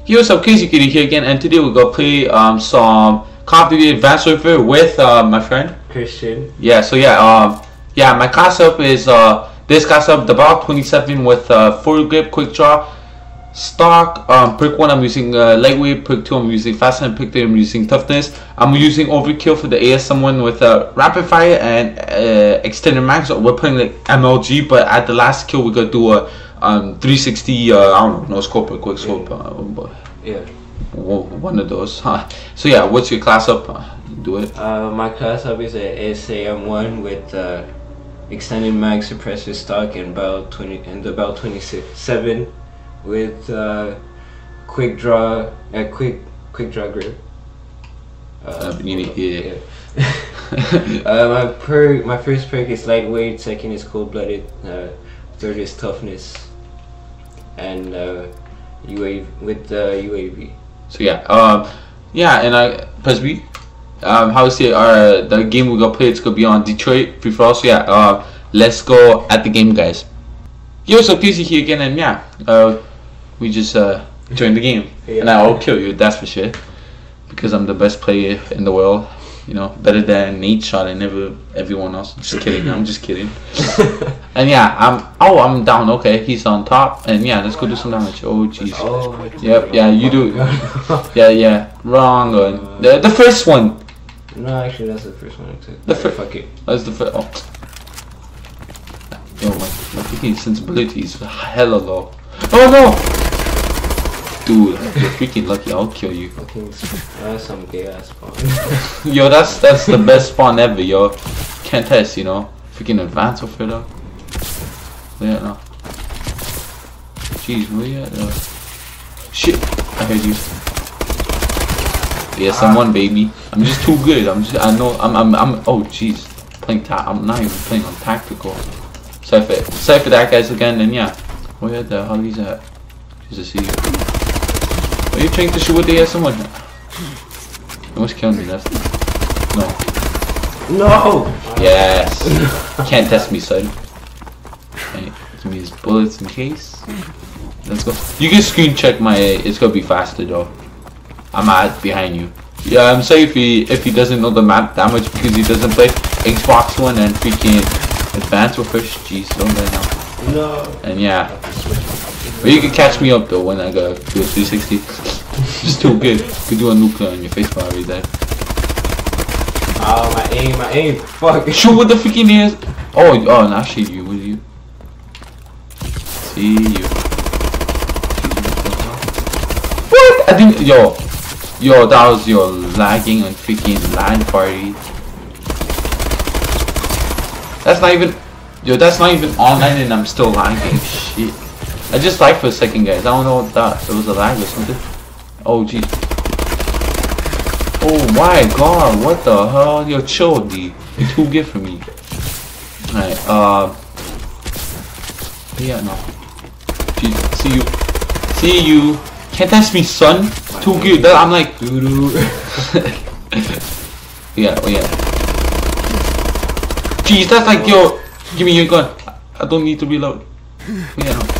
Yo, what's up, Casey Kitty here again, and today we're gonna play some Call of Duty Advanced Warfare with my friend Christian. Yeah, so yeah, my class up is this class up, the Bal 27 with full grip, quick draw, stock. Perk 1 I'm using lightweight, perk 2 I'm using fast, and perk 3 I'm using toughness. I'm using overkill for the ASM one with rapid fire and extended max. So we're playing like MLG, but at the last kill we gotta do a 360 I don't know, scope or quick scope, yeah, one of those. So yeah, what's your class up? Do it. My class up is a SAM1 with extended mag, suppressor, stock, and about 27 with quick draw, quick draw grip. Yeah. My first perk is lightweight, second is cold blooded, third is toughness, and UAV with UAV. So yeah, and I press B. How is it? The game we're gonna play, it's gonna be on Detroit free for all. So yeah, let's go at the game, guys. Yo, so PC here again, and yeah, we just joined the game, Yeah. and I'll kill you. That's for sure, because I'm the best player in the world. You know, better than Nate Shot and everyone else. Just kidding. I'm just kidding. And yeah, I'm down. Okay, he's on top, and yeah, let's go do some damage. Oh jeez. Oh. Yep. Yeah, you do. Yeah. Wrong one. The first one. No, actually, that's the first one I took. The first. Fuck it. That's the first. Oh. Yo, my freaking sensibility is hella low. Oh no! Dude, you're freaking lucky. I'll kill you. Fucking, that's some gay ass spawn. Yo, that's the best spawn ever, yo. Can't test, you know. Freaking advanced warfare though. Yeah, no. Jeez, where you at? Shit, I heard you. Yeah, someone baby. I'm just too good. I know. I'm. Oh, jeez. I'm not even playing on tactical. Sorry for that, guys. Again, and yeah. Where the hell is that? Just to see you. Are you trying to shoot with the someone? You almost killed me. That's No. Yes. Can't test me, son. Okay, give me his bullets in case. Let's go. You can screen check my. It's gonna be faster though. I'm behind you. Yeah, I'm sorry if he doesn't know the map that much because he doesn't play Xbox One and freaking Advanced Warfare. Jeez, don't let now. No. And yeah. But you can catch me up though when I go do a 360. Just too good. Could do a nuclear on your face while I that. Oh, my aim. Fuck. Shoot with the freaking ears. Oh, not shoot you with you. See you. What? I didn't. Yo, that was your lagging on freaking LAN party. That's not even. Yo, that's not even online and I'm still lagging. Shit. I just lagged for a second, guys. I don't know what that. It was a lag or something. Oh, jeez. Oh my god, what the hell? Yo, chill, D. You're too good for me. Alright, yeah, no. Jeez, see you. Can't test me, son. Too good. I'm like, doo-doo. Yeah, oh yeah. Jeez, that's like, yo, give me your gun. I don't need to reload. Yeah, no.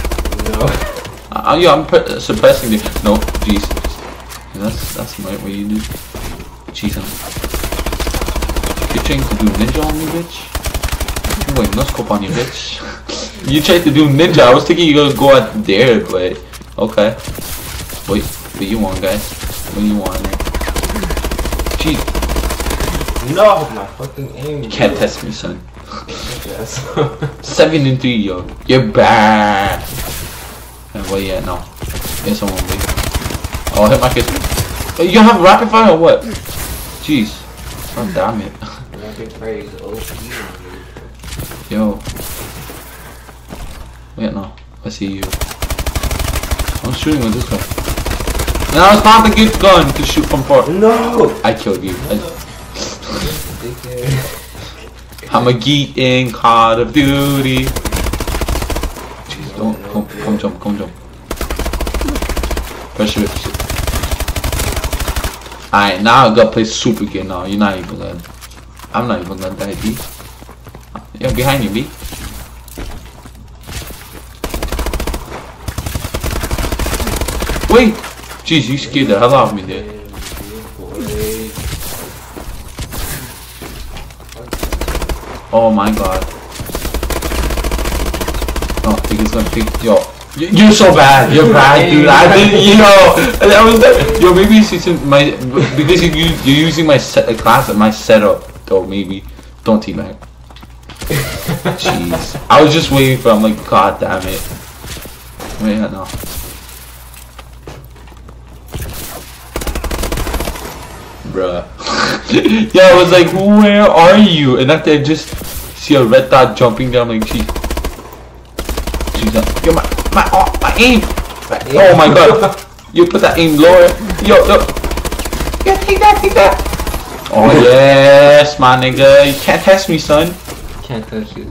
Yeah, I'm suppressing it. No, jeez. That's not what you do. Jeez, you're trying to do ninja on me, bitch? Wait, no scope on you, bitch. You tried to do ninja. I was thinking you're gonna go out there, but okay. Wait, what you want, guys? What do you want, man? Jeez. No, my fucking aim. You can't test me, son. 7 and 3, yo. You're bad. Well, yeah, no. Yes, someone will be. Oh, hit my face. You have rapid fire or what? Jeez. Oh, damn it. Rapid fire is OP. Yo. Wait, no. I see you. I'm shooting with this one. No, it's not a good gun to shoot from far. No! I killed you. I'm a geek in Call of Duty. Come jump. Pressure it. Alright, now I gotta play super good now. You're not even gonna. I'm not even gonna die, B. Yeah, behind you, B. Wait! Jeez, you scared the hell out of me there. Oh my god. Oh, I think it's gonna pick. Yo, you're so bad. You're bad, dude. I didn't. I was like, yo, maybe it's using my because you're using my my setup. Though maybe don't teabag. Jeez, I was just waiting for. I'm like, god damn it. Wait, no. Bruh. Yeah, I was like, where are you? And after I just see a red dot jumping down, like, jeez. Yo, my aim! Oh my god. You put that aim lower. Yo. Yeah, take that. Oh yes, my nigga. You can't test me, son. Can't touch it.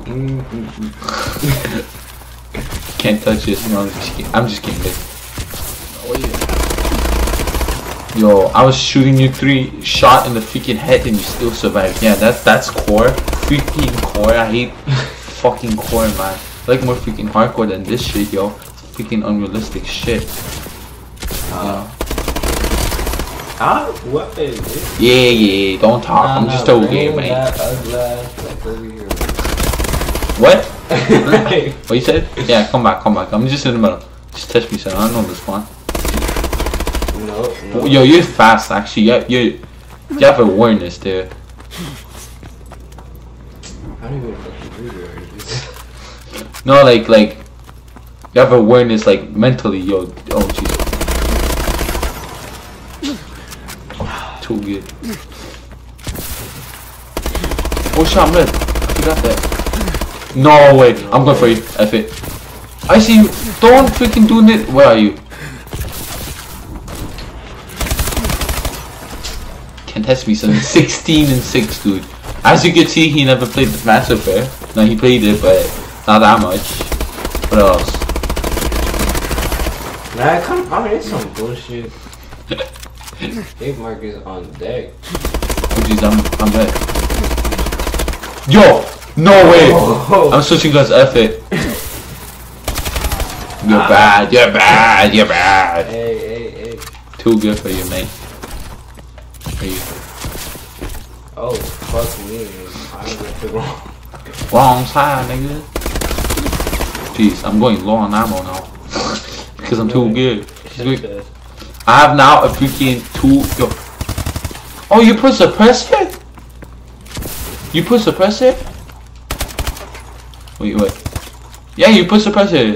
Can't touch it. No, I'm just kidding. Oh yeah. Yo, I was shooting you 3 shot in the freaking head and you still survived. Yeah, that's core. Freaking core. I hate fucking core, man. I like more freaking hardcore than this shit, yo. It's freaking unrealistic shit. What is it? Yeah, don't talk. I'm just over here, man. What? What you said? Yeah, come back. I'm just in the middle. Just touch me, son. I don't know this one. No. Yo, you're fast, actually. You have awareness there. I don't even fucking do that. No, like, you have awareness, like, mentally, yo. Oh, jeez. Too good. Oh, shit, I'm red. You got that. No, wait. I'm going for you. F it. I see you. Don't freaking do it. Where are you? Can't test me, son. 16 and 6, dude. As you can see, he never played the Master Fair. No, he played it, but not that much. What else? Nah, come on, it's some bullshit. Big Mark is on deck. Oh jeez, I'm dead. Yo! No way! Oh. I'm switching guns, F it. You're bad. Hey. Too good for you, mate. Are you? Oh, fuck me. I went the wrong side, nigga. Jeez, I'm going low on ammo now. Because I'm too good. I have now a freaking 2. Yo. Oh, you put suppressor? You put suppressor? Wait. Yeah, you put suppressor.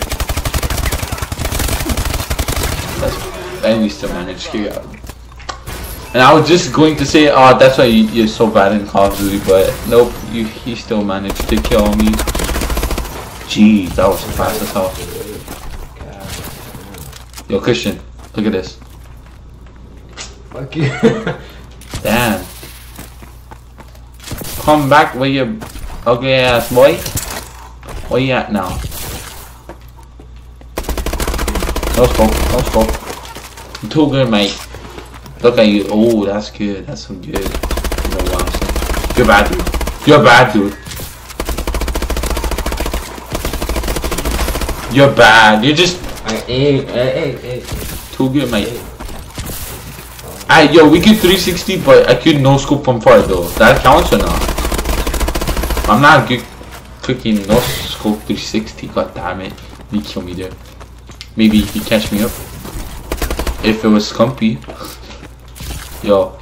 And we still managed to get out. And I was just going to say, oh, that's why you're so bad in Call of Duty, but nope, he still managed to kill me. Jeez, that was fast as hell. Yo, Christian, look at this. Fuck you. Damn. Come back with your ugly ass boy. Where you at now? No scope. I'm too good, mate. Look at you. Oh, that's good. That's some good. You're bad, dude. You're bad. You're just. Hey. Too good, mate. Yo, we could 360, but I could no scope from far though. That counts or not? I'm not good. Freaking no scope 360. God damn it. He kill me there. Maybe he catch me up. If it was Scumpy. Yo.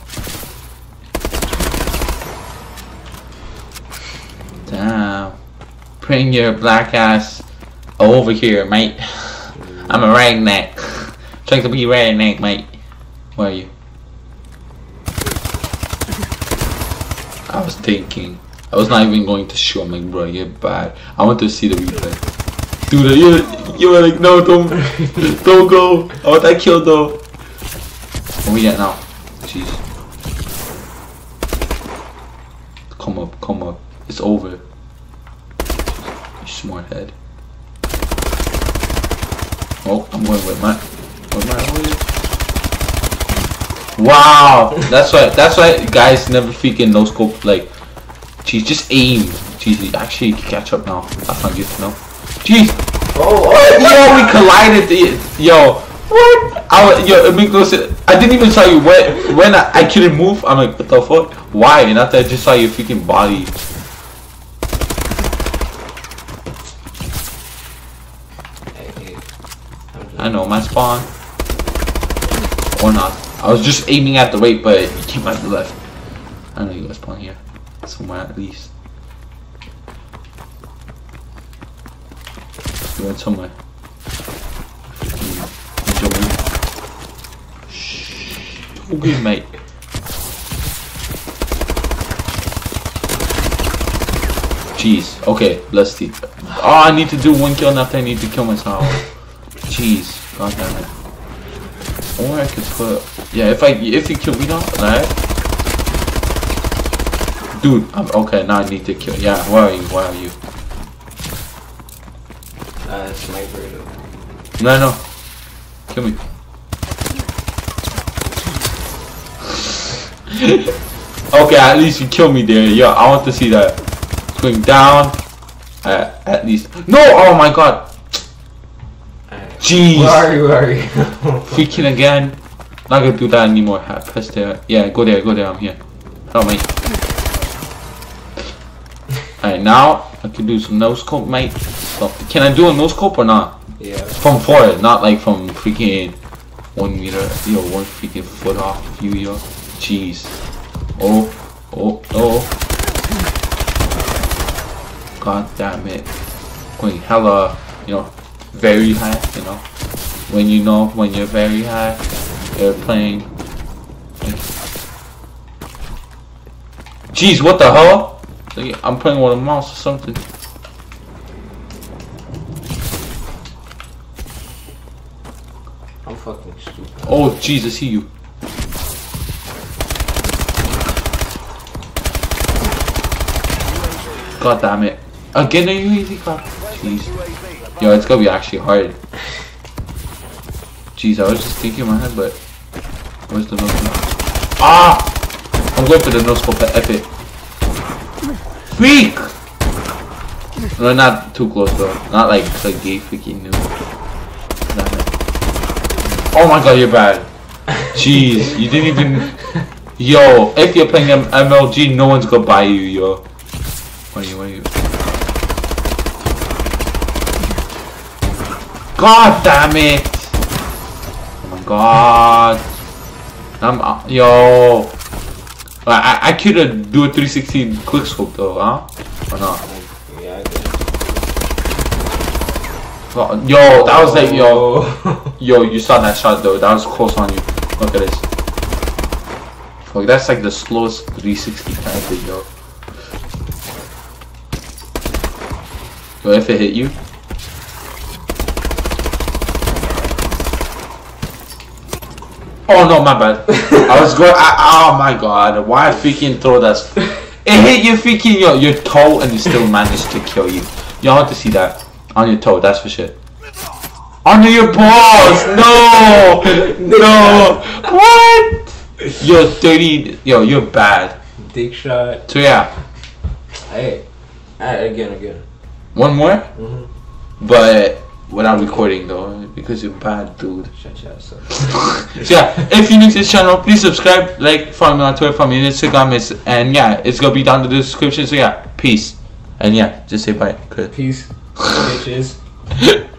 Damn. Bring your black ass over here, mate. I'm a redneck. Trying to be redneck, mate. Where are you? I was thinking. I was not even going to show him, like, bro, you're bad. I want to see the replay. Dude, you were like, no, don't go. I want that kill though. Where we at now? Jeez. Come up. It's over. You smart head. Oh, I'm going with my. Wow, that's why guys never freaking no scope. Like, jeez, just aim. Jeez, actually you can catch up now. That's not good to know. Jeez. Oh, yo, we collided. Yo, What? Yo, Amigos, I didn't even saw you when I couldn't move. I'm like, what the fuck? Why? And after I just saw your freaking body. I know my spawn. Or not. I was just aiming at the right, but you came at the left. I know you guys spawn here. Somewhere at least. You went somewhere. Okay, mate. Jeez. Okay, let's see. Oh, I need to do one kill, after I need to kill myself. Jeez. God damn it. Or I could put. Yeah, if you kill me now, alright. Dude, okay. Now I need to kill. Yeah, where are you? Where are you? Sniper. No. Kill me. Okay, at least you killed me there. Yo, I want to see that. Going down. At least. No! Oh my god. Jeez. Where are you? Freaking again. Not gonna do that anymore. Press there. Yeah, go there. I'm here. Help me. Alright, now I can do some no scope, mate. So, can I do a no scope or not? Yeah. From forward, not like from freaking 1 meter. Yo, 1 freaking foot off you, yo. Jeez. Oh. God damn it. Going hella, very high, When when you're very high, you're playing. Jeez, what the hell? I'm playing with a mouse or something. I'm fucking stupid. Oh, jeez, I see you. God damn it. Again, are you easy crap? Jeez. Yo, it's gonna be actually hard. Jeez, I was just thinking in my head, but where's the no scope? Ah! I'm going for the no scope at epic. Freak! No, not too close though. Not like the gay freaking new. Oh my god, you're bad. Jeez, you didn't even. Yo, if you're playing MLG, no one's gonna buy you, yo. Where are you? God damn it! Oh my god! Yo. I could do a 360 quick scope though, huh? Or not? Yeah, I guess. Yo, that was like yo, you saw that shot though. That was close on you. Look at this. Fuck, that's like the slowest 360 kind of thing, yo. Yo, if it hit you. Oh no, my bad. I was going. Oh my god, why I freaking throw that? It hit you freaking your toe and it still managed to kill you. Y'all have to see that on your toe. That's for shit. Under your balls. No, no. What? You're 30. Yo, you're bad. Dick shot. So yeah. Hey, again. One more. But without recording though, because you're bad, dude. Shut your ass up. So yeah, if you're new to this channel, please subscribe, like, follow me on Twitter, follow me on Instagram, and yeah, it's gonna be down in the description. So yeah, peace, and yeah, just say bye. Good. Peace, bitches.